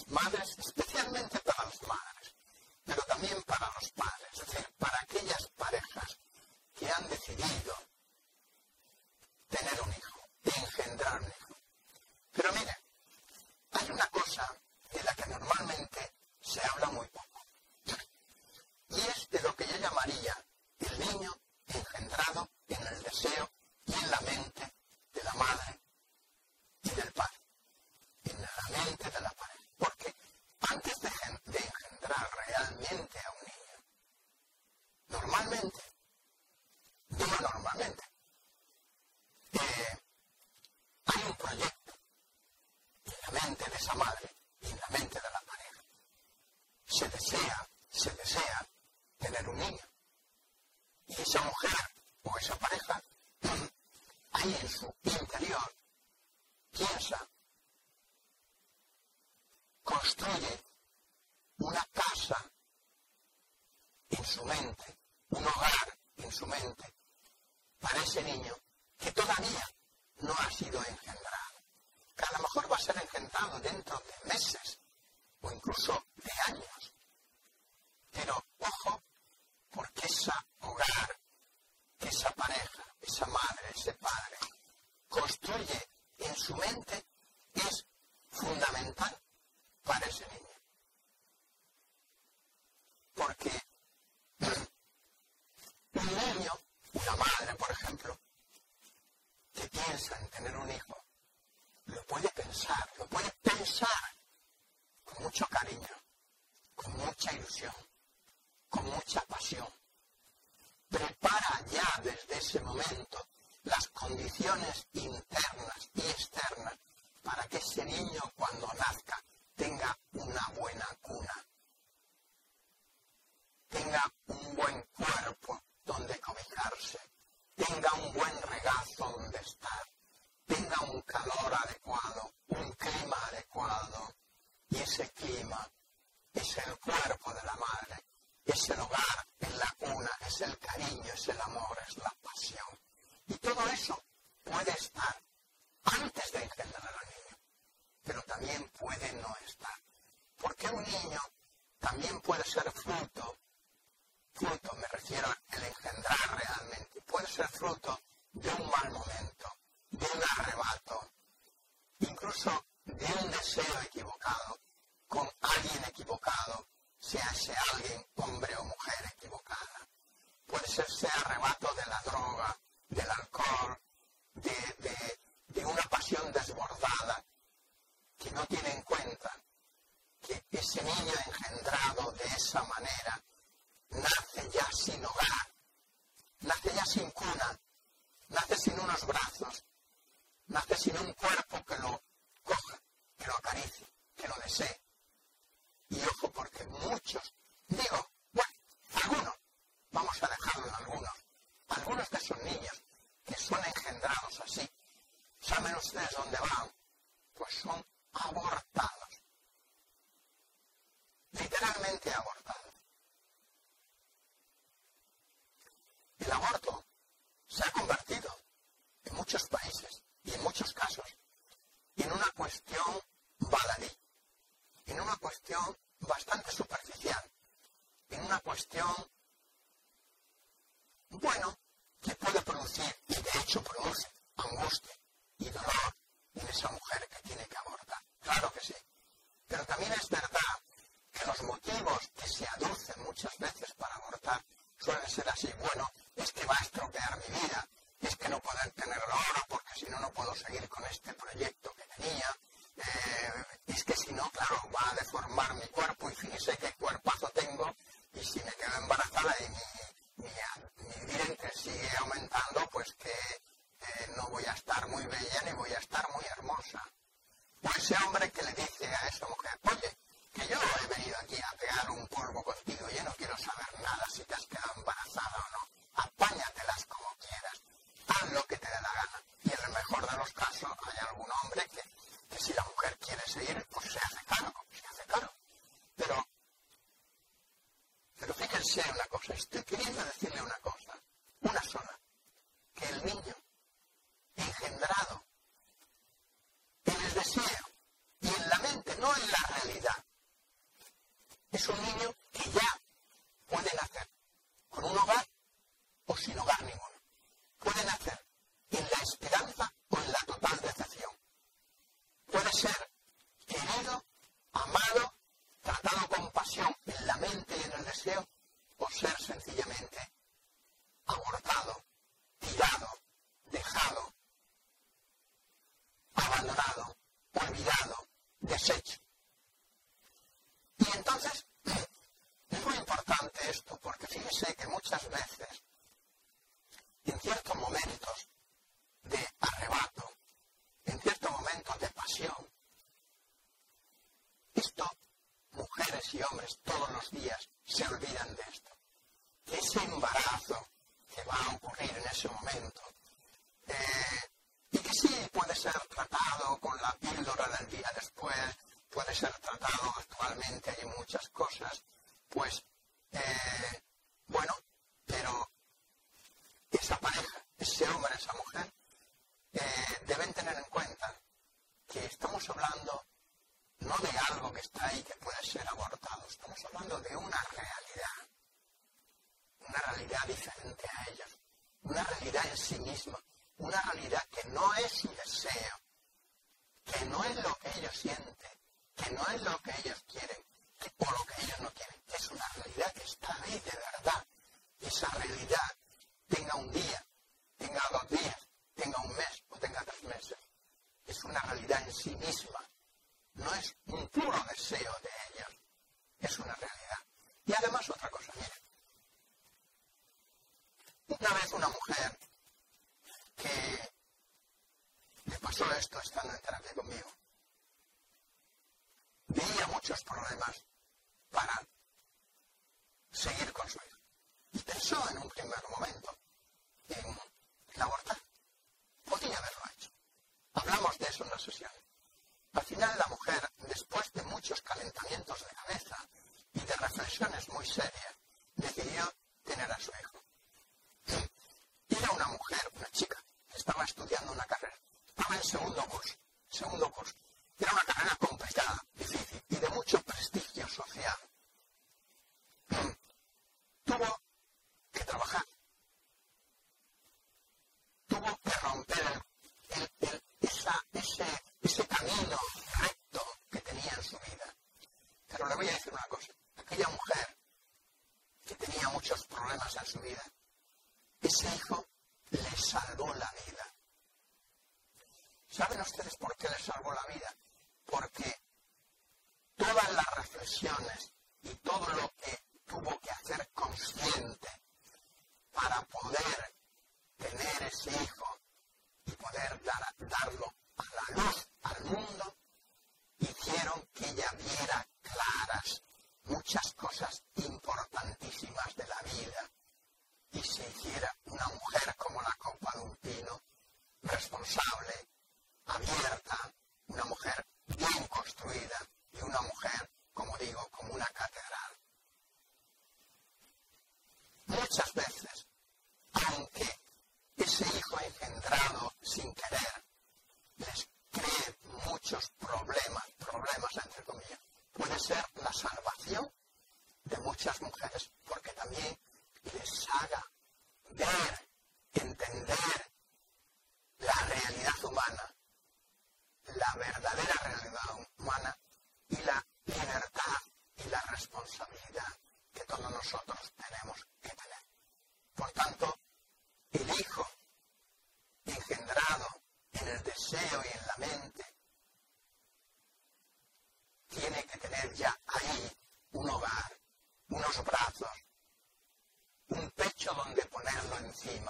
las madres, especialmente para las madres, pero también para los padres, es decir, para aquellas parejas que han decidido tener un hijo, engendrar un hijo. Pero mire, hay una cosa de la que normalmente se habla muy poco, y es de lo que yo llamaría el niño engendrado en el deseo y en la mente de la madre y del padre, en la mente de la pareja. Porque antes de engendrar realmente a un niño, normalmente, digo normalmente, hay un proyecto en la mente de esa madre y en la mente de la pareja. Se desea tener un niño. Y esa mujer o esa pareja, ahí en su interior, piensa, construye una casa en su mente, un hogar en su mente, para ese niño que todavía no ha sido engendrado, que a lo mejor va a ser engendrado dentro de meses o incluso de años. Pero ojo, porque ese hogar, que esa pareja, esa madre, ese padre, construye en su mente es fundamental para ese niño. Porque un niño, una madre, por ejemplo, que piensa en tener un hijo, lo puede pensar con mucho cariño, con mucha ilusión, con mucha pasión. Prepara ya desde ese momento las condiciones internas y externas para que ese niño cuando nazca tenga una buena cuna, tenga un buen cuerpo donde cobijarse, tenga un buen regazo donde estar, tenga un calor adecuado, un clima adecuado. Y ese clima es el cuerpo de la madre, es el hogar, es la cuna, es el cariño, es el amor, es la pasión. Y todo eso puede estar antes de engendrar al niño, pero también puede no estar. Porque un niño también puede ser fruto, me refiero al engendrar realmente, puede ser fruto de un mal momento, de un arrebato, incluso de un deseo equivocado, con alguien equivocado, sea ese alguien hombre o mujer equivocada. Puede ser ese arrebato de la droga, del alcohol, de una pasión desbordada, que no tiene en cuenta que ese niño engendrado de esa manera nace ya sin hogar, nace ya sin cuna, nace sin unos brazos, nace sin un cuerpo que lo coja, que lo acaricie, que lo desee. Y ojo, porque muchos, algunos, vamos a dejarlo en algunos de esos niños que son engendrados así, ¿saben ustedes dónde van? Pues son abortados, literalmente abortados. El aborto se ha convertido en muchos países y en muchos casos en una cuestión baladí, en una cuestión bastante superficial, en una cuestión, que puede producir, y de hecho produce, angustia y dolor en esa mujer que tiene que abortar. Claro que sí. Pero también es verdad que los motivos que se aducen muchas veces para abortar suelen ser así. Es que va a estropear mi vida, es que no puedo tenerlo ahora porque si no, no puedo seguir con este proyecto que tenía. Es que si no, claro, va a deformar mi cuerpo y fíjese qué cuerpazo tengo, y si me quedo embarazada y mi vientre sigue aumentando, pues que no voy a estar muy bella ni voy a estar muy hermosa. O ese hombre que le dice a esa mujer, oye, que yo he venido aquí a pegar un polvo contigo, yo no quiero saber nada si te has quedado embarazada o no, apáñatelas como quieras, haz lo que te dé la gana. Y en el mejor de los casos hay algún hombre que si la mujer quiere seguir, pues se hace cargo. Pero fíjense una cosa, estoy queriendo decirle una cosa, una sola, que el niño engendrado en el deseo y en la mente, no en la realidad, es un niño que ya puede nacer con un hogar o sin hogar ninguno. Puede nacer en la esperanza o en la total decepción. Puede ser querido, amado, tratado con pasión en la mente y en el deseo, o ser sencillamente abortado, tirado, dejado, abandonado, olvidado, deshecho. Y entonces, es muy importante esto, porque fíjese que muchas veces, en ciertos momentos de arrebato, en ciertos momentos de pasión, esto, mujeres y hombres todos los días se olvidan de esto. Que ese embarazo que va a ocurrir en ese momento, y que sí puede ser tratado con la píldora del día después, puede ser tratado actualmente, hay muchas cosas, pues, bueno, pero esa pareja, ese hombre, esa mujer, deben tener en cuenta que estamos hablando no de algo que está ahí que puede ser abortado, estamos hablando de una realidad diferente a ellos, una realidad en sí misma, una realidad que no es su deseo, que no es lo que ellos sienten, que no es lo que ellos quieren, o lo que ellos no quieren, que es una realidad que está ahí de verdad. Esa realidad tenga un día, tenga 2 días, tenga un mes o tenga 3 meses, es una realidad en sí misma, no es un puro deseo de ellos, es una realidad. Y además otra cosa, mire, una vez una mujer que le pasó esto estando en terapia conmigo, veía muchos problemas para seguir con su hijo. Y pensó en un primer momento en abortar. Podría haberlo hecho. Hablamos de eso en la sesión. Al final la mujer, después de muchos calentamientos de cabeza y de reflexiones muy serias, decidió tener a su hijo. Era una mujer, una chica, que estaba estudiando una carrera. Estaba en segundo curso. Era una carrera complicada, difícil y de mucho prestigio social. Tuvo que trabajar. Tuvo que romper ese camino recto que tenía en su vida. Pero le voy a decir una cosa. Aquella mujer que tenía muchos problemas en su vida, ese hijo le salvó la vida. ¿Saben ustedes por qué le salvó la vida? Porque todas las reflexiones y todo lo que tuvo que hacer consciente para poder tener ese hijo y poder darlo a la luz al mundo, hicieron que ella viera claras muchas cosas importantísimas de la vida y se hiciera una mujer como la copa de un pino, responsable, abierta, una mujer bien construida y una mujer, como digo, como una catedral. Muchas veces, aunque ese hijo engendrado sin querer les cree muchos problemas entre comillas, puede ser la salvación de muchas mujeres, porque también les haga ver, entender la realidad humana, la verdadera realidad humana y la libertad y la responsabilidad que todos nosotros tenemos que tener. Por tanto, el hijo engendrado en el deseo y en la mente tiene que tener ya ahí un hogar, unos brazos, un pecho donde ponerlo encima,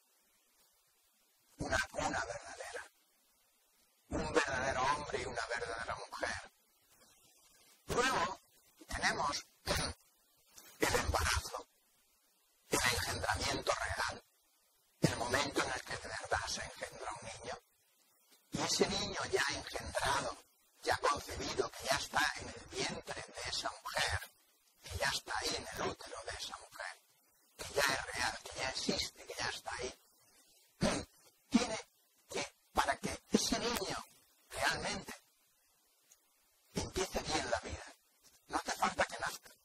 una cuna verdadera, un verdadero hombre y una verdadera mujer. Luego tenemos el embarazo, el engendramiento real, el momento en el que de verdad se engendra un niño, y ese niño ya engendrado, ya concebido, que ya está en el vientre de esa mujer, que ya está ahí en el útero de esa mujer, que ya es real, que ya existe, que ya está ahí, tiene que, para que ese niño realmente empiece bien la vida, no hace falta que nazca,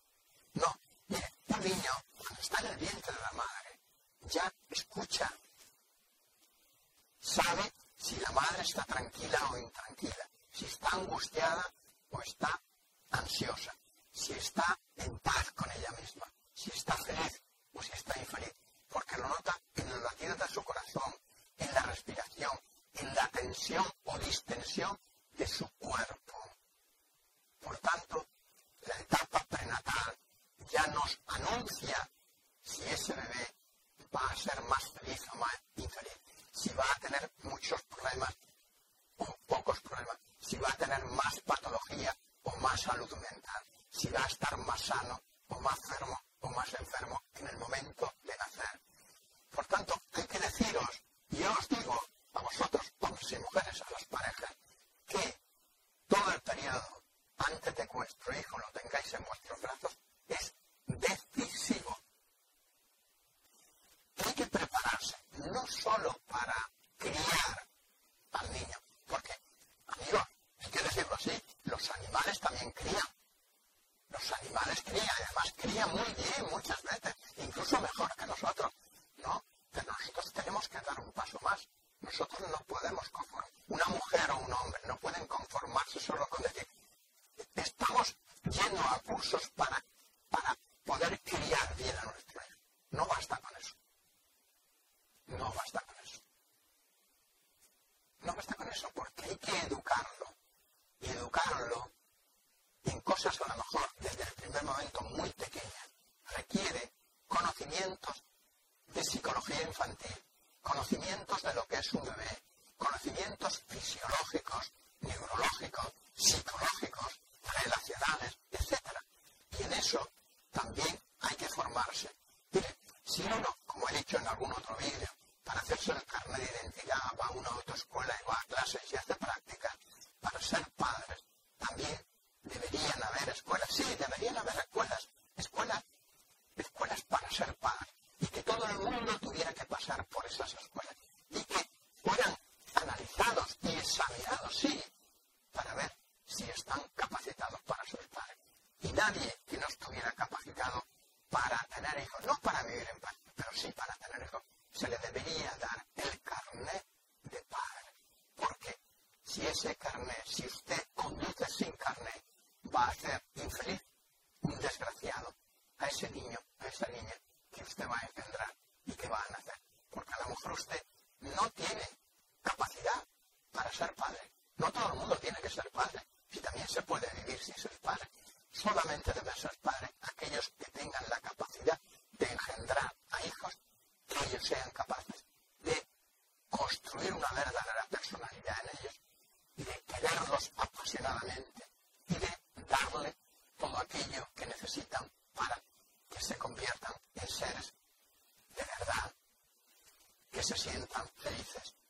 tranquila o intranquila, si está angustiada o está ansiosa, si está en paz con ella misma, si está feliz o si está infeliz, porque lo nota en los latidos de su corazón, en la respiración, en la tensión o distensión de su cuerpo. Por tanto, la etapa prenatal ya nos anuncia si ese bebé va a ser más feliz o más infeliz, si va a tener muchos problemas o pocos problemas, si va a tener más patología o más salud mental, si va a estar más sano o más enfermo en el momento de nacer. Por tanto, hay que deciros, y yo os digo a vosotros, hombres y mujeres, a las parejas, que todo el periodo antes de que vuestro hijo lo tengáis en vuestros brazos es decisivo. Hay que prepararse, no solo para criar al niño, porque, amigos, hay que decirlo así, los animales también crían. Los animales crían, además crían muy bien muchas veces, incluso mejor que nosotros, ¿no? Pero nosotros tenemos que dar un paso más. Nosotros no podemos conformar. Una mujer o un hombre no pueden conformarse solo con decir, estamos yendo a cursos para poder criar bien a nuestro hijo. No basta con eso. No basta con eso. No basta con eso porque hay que educarlo. Y educarlo en cosas a lo mejor desde el primer momento muy pequeñas requiere conocimientos de psicología infantil, conocimientos de lo que es un bebé, conocimientos fisiológicos, neurológicos, psicológicos, relacionales, etc. Y en eso también hay que formarse. Mire, si uno, como he dicho en algún otro vídeo, para hacerse el carnet de identidad va a una autoescuela y va a clases y hace prácticas, para ser padres también deberían haber escuelas. Sí, deberían haber escuelas para ser padres. Y que todo el mundo tuviera que pasar por esas escuelas. Y que fueran analizados y examinados, sí, para ver si están capacitados para ser padres. Y nadie que no estuviera capacitado para tener hijos, no para vivir en paz, pero sí para tener hijos, se le debería dar el carnet de padre. Porque si ese carnet, si usted conduce sin carnet, va a hacer infeliz, un desgraciado, a ese niño, a esa niña que usted va a engendrar y que va a nacer. Porque a lo mejor usted no tiene capacidad para ser padre. No todo el mundo tiene que ser padre. Y también se puede vivir sin ser padre. Solamente deben ser padres aquellos que tengan la capacidad de engendrar a hijos, que ellos sean capaces de construir una verdadera personalidad en ellos y de quererlos apasionadamente y de darle todo aquello que necesitan para que se conviertan en seres de verdad, que se sientan felices